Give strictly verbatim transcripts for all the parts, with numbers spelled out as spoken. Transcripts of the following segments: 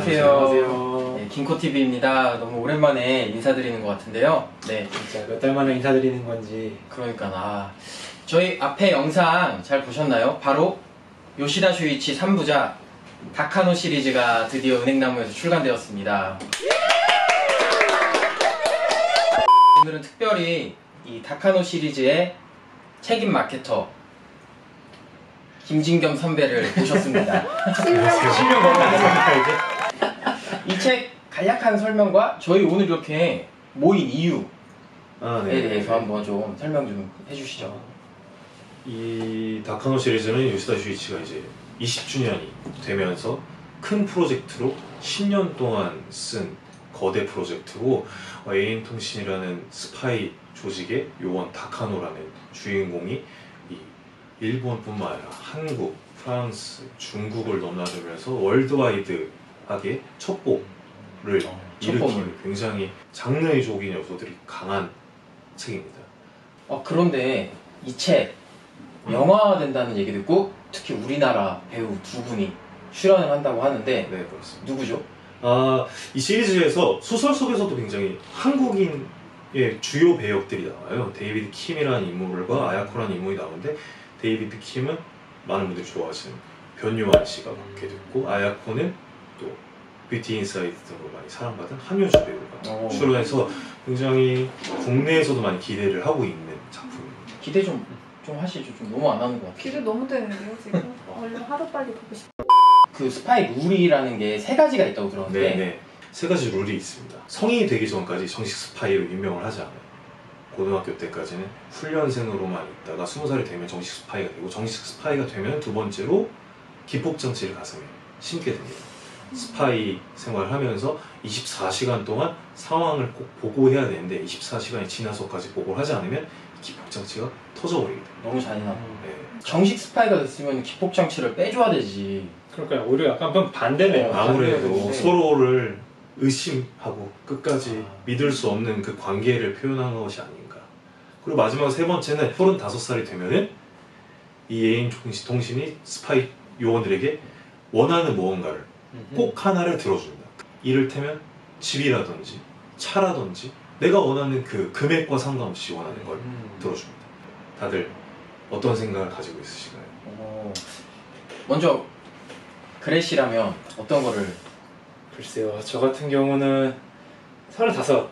안녕하세요. 안녕하세요. 네, 김코티비입니다. 너무 오랜만에 인사드리는 것 같은데요. 네, 진짜 몇 달 만에 인사드리는 건지. 그러니까 아 저희 앞에 영상 잘 보셨나요? 바로 요시다 슈이치 삼 부작 다카노 시리즈가 드디어 은행나무에서 출간되었습니다. 오늘은 특별히 이 다카노 시리즈의 책임 마케터 김진겸 선배를 모셨습니다. 실명 먹었습니까 이제? 이 책 간략한 설명과 저희 오늘 이렇게 모인 이유에 아, 네. 대해서 한번 좀 설명 좀 해주시죠. 이 다카노 시리즈는 요시다 슈이치가 이제 이십 주년이 되면서 큰 프로젝트로 십 년 동안 쓴 거대 프로젝트고, 에이엔통신이라는 스파이 조직의 요원 다카노라는 주인공이 이 일본뿐만 아니라 한국, 프랑스, 중국을 넘나들면서 월드와이드하게 첩보를 어, 일으키는 굉장히 장르적인 요소들이 강한 책입니다. 어, 그런데 이 책 영화화된다는 얘기 듣고 특히 우리나라 배우 두 분이 출연을 한다고 하는데 네, 그렇습니다. 누구죠? 아, 이 시리즈에서 소설 속에서도 굉장히 한국인의 주요 배역들이 나와요. 데이비드 킴이라는 인물과 아야코라는 인물이 나오는데, 데이비드 킴은 많은 분들이 좋아하시는 변요한 씨가 맡게 됐고, 아야코는 또 뷰티 인사이드 등으로 많이 사랑받은 한효주 배우가 오. 출연해서 굉장히 국내에서도 많이 기대를 하고 있는 작품입니다. 기대 좀, 좀 하시죠. 좀 너무 안 하는 것 같아요. 기대 너무 되는데요 지금? 얼른 하루빨리 보고 싶어. 그 스파이 룰이라는 게 세 가지가 있다고 들었는데 네, 네. 세 가지 룰이 있습니다. 성인이 되기 전까지 정식 스파이로 임명을 하지 않아요. 고등학교 때까지는 훈련생으로만 있다가 스무 살이 되면 정식 스파이가 되고, 정식 스파이가 되면 두 번째로 기폭장치를 가슴에 심게 됩니다. 스파이 생활을 하면서 이십사 시간 동안 상황을 꼭 보고해야 되는데, 이십사 시간이 지나서까지 보고를 하지 않으면 기폭장치가 터져버리게 됩니다. 너무 잔인하고 네. 정식 스파이가 됐으면 기폭장치를 빼줘야 되지. 그러니까 오히려 약간 좀 반대네요. 어, 아무래도 반대였는데. 서로를 의심하고 끝까지 아. 믿을 수 없는 그 관계를 표현한 것이 아닌가. 그리고 마지막 세 번째는 서른다섯 살이 되면은 이 에이엔 통신이 스파이 요원들에게 원하는 무언가를 꼭 하나를 들어줍니다. 이를테면 집이라든지 차라든지 내가 원하는 그 금액과 상관없이 원하는 걸 음. 들어줍니다. 다들 어떤 생각을 가지고 있으신가요? 어, 먼저 그레시라면 어떤 거를? 글쎄요, 저 같은 경우는 서른다섯.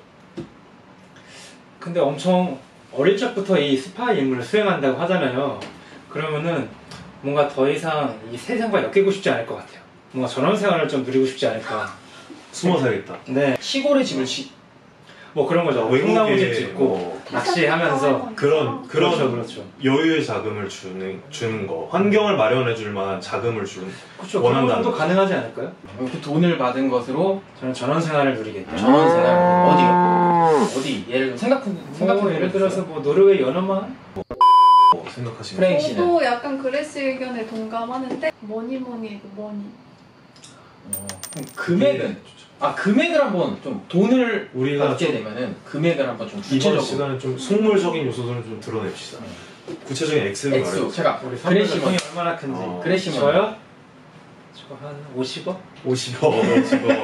근데 엄청 어릴 적부터 이 스파이 임무를 수행한다고 하잖아요. 그러면은 뭔가 더 이상 이 세상과 엮이고 싶지 않을 것 같아요. 뭔가 전원 생활을 좀 누리고 싶지 않을까. 숨어 살겠다. 네, 시골에 집을 치... 뭐 그런 거죠. 외국나무집 짓고 뭐 낚시하면서 그런 그런 그렇죠, 그렇죠. 여유의 자금을 주는 주는 거, 환경을 마련해 줄 만한 자금을 주는. 그렇죠. 그런 원한다는 것도 거. 가능하지 않을까요? 그 돈을 받은 것으로 저는 전원 생활을 누리겠다. 전원 생활 어디요? 어디? 예를 들어 생각 생각 뭐 예를 들어서 뭐 노르웨이 연어만. 뭐 생각하시는. 프레임 씨는? 저도 약간 그레시 의견에 동감하는데 뭐니 뭐니 해도 뭐니. 어, 그럼 금액은 아 금액을 한번 좀 돈을 우리가 받게 좀 되면은 금액을 한번 좀 이번 구체적으로 시간은 좀 속물적인 요소들을 좀 드러냅시다. 구체적인 엑셀을 액수 말해요. 제가 우리 그레시 선배가 먼저 돈이 얼마나 큰지. 어. 그레시 먼저 저요? 저 한 오십억? 오십억, 오십억.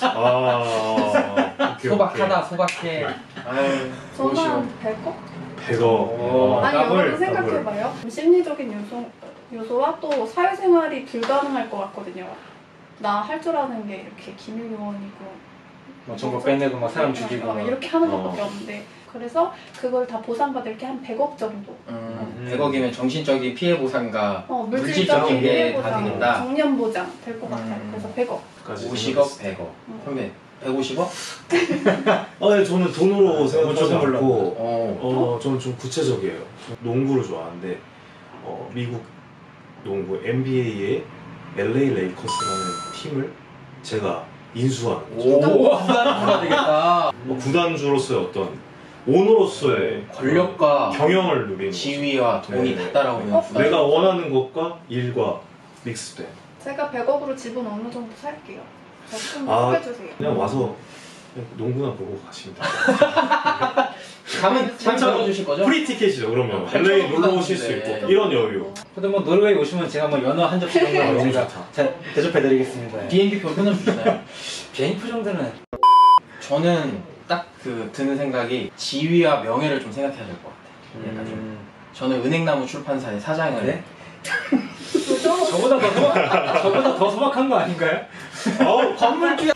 아, 오케이, 소박하다 소박해. 아유 저는 오십억. 한 백억? 백억. 어, 아니 더블, 여러분 생각해봐요. 심리적인 요소, 요소와 또 사회생활이 불가능할 것 같거든요. 나 할 줄 아는 게 이렇게 기밀요원이고 뭐 정보 빼내고 막 사람 죽이고 어, 막. 이렇게 하는 어. 것밖에 없는데, 그래서 그걸 다 보상받을 게 한 백억 정도. 음, 음. 백억이면 정신적인 피해 보상과 어, 물질적인 물질적인 게 피해 다 보상, 되겠다. 정년 보장 될 것 같아요. 음. 그래서 백억. 오십억, 백억. 음. 선배 백오십억? 아, 네, 저는 돈으로 아, 생각하지 조금 몰라. 않고, 어. 어, 저는 좀 구체적이에요. 저 농구를 좋아하는데, 어, 미국 농구 엔비에이의 엘에이 레이커스라는 팀을 제가 인수하는 거죠. 오, 구단주가 되겠다. 어, 구단주로서의 어떤 오너로서의 권력과 경영을 누리는 지위와 돈이 네. 다 따라오는 어, 구단. 내가 원하는 것과 일과 믹스된. 제가 백억으로 집은 어느 정도 살게요. 좀 아, 소개해주세요. 그냥 와서 그냥 농구나 보고 가시면 돼요. 감은 참 들어주실 거죠? 프리 티켓이죠. 그러면 어, 엘에이 놀러 팔천 오실 수 원인데. 있고 이런 여유. 근데 뭐 노르웨이 오시면 제가 뭐 연어 한 접시 정도 아, 너무 제가 좋다. 자- 대접해드리겠습니다. 비행기표 끊어주시나요? 비행표 정도는 저는 딱 그 드는 생각이 지위와 명예를 좀 생각해야 될 것 같아요. 약간 좀. 음, 저는 은행나무 출판사의 사장을 네? 요즘 저보다 더 소박, 저보다 더 소박한 거 아닌가요? 어우, 건물주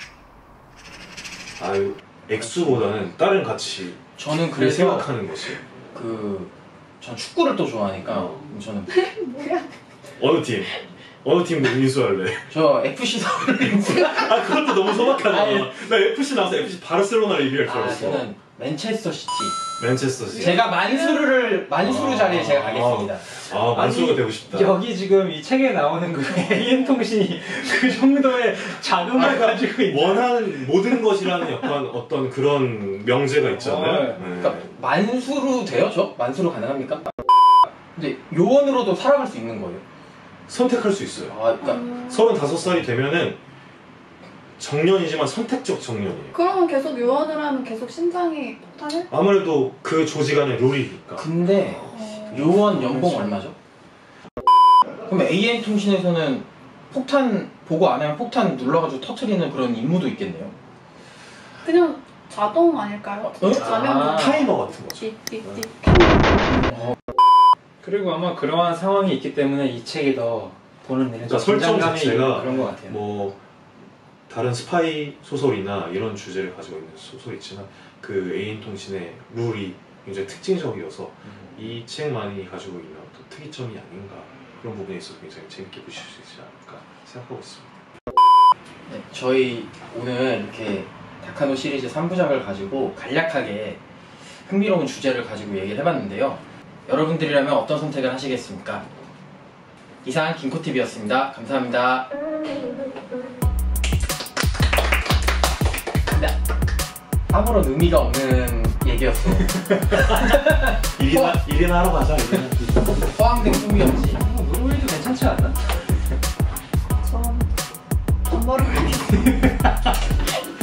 아유, 액수보다는 다른 가치. 저는 를 그래서 생각하는 것이. 그 전 축구를 또 좋아하니까 저는 뭐야? 어느 팀? 어느 팀 인수할래? 저 에프씨 서울을 아 그것도 너무 소박하다. 아니. 나 에프씨 나와서 에프씨 바르셀로나 얘기할 줄 아 알았어. 저는 맨체스터 시티. 맨체스터 시티. 제가 만수르를 만수르 아. 자리에 제가 가겠습니다. 아 만수가 아니, 되고 싶다. 여기 지금 이 책에 나오는 그 에이엔 통신이 그 정도의 자금을 아, 가지고 있는 원하는 모든 것이라는 약간 어떤 그런 명제가 있잖아요. 어, 네. 그러니까 만수르 돼요, 저? 만수르 가능합니까? 근데 요원으로도 살아갈 수 있는 거예요. 선택할 수 있어요. 아, 그러니까 음, 서른다섯 살이 되면은 정년이지만 선택적 정년이에요. 그러면 계속 요원을 하면 계속 신장이 폭탄을? 아무래도 그 조직 안에 룰이니까. 근데 어... 요원 연봉 그렇죠. 얼마죠? 그럼 에이엔 통신에서는 폭탄 보고 안 하면 폭탄 눌러가지고 터트리는 그런 임무도 있겠네요. 그냥 자동 아닐까요? 어? 자면 아. 타이머 같은 거죠. 띡띡띡. 그리고 아마 그러한 상황이 있기 때문에 이 책이 더 보는 내내 그러니까 설정 긴장감이 자체가 그런 것 같아요. 뭐 다른 스파이 소설이나 이런 주제를 가지고 있는 소설이 있지만 그 에이엔 통신의 룰이 굉장히 특징적이어서 이 책만이 가지고 있는 또 특이점이 아닌가 그런 부분에 있어서 굉장히 재밌게 보실 수 있지 않을까 생각하고 있습니다. 네, 저희 오늘 이렇게 다카노 시리즈 삼 부작을 가지고 간략하게 흥미로운 주제를 가지고 얘기를 해봤는데요. 여러분들이라면 어떤 선택을 하시겠습니까? 이상 김코티비였습니다. 감사합니다. 네, 아무런 의미가 없는 얘기였어. 일이나, 일이나 하러 가자. 일이나. 허황된 꿈이었지. 어, 노르웨이도 괜찮지 않나? 전 돈 벌어 가겠습니다.